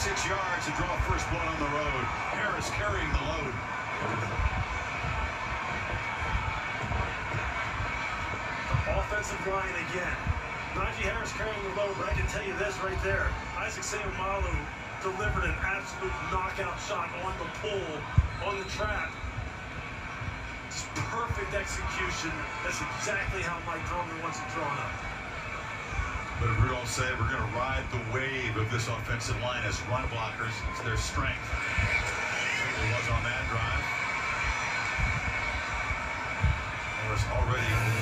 36 yards to draw first blood on the road. Harris carrying the load. Offensive line again. Najee Harris carrying the load, but I can tell you this right there. Isaac Seumalo delivered an absolute knockout shot on the pull, on the trap. Just perfect execution. That's exactly how Mike Tomlin wants it drawn up. But Rudolph said we're going to ride the wave of this offensive line as run blockers. It's their strength. Certainly was on that drive. Harris already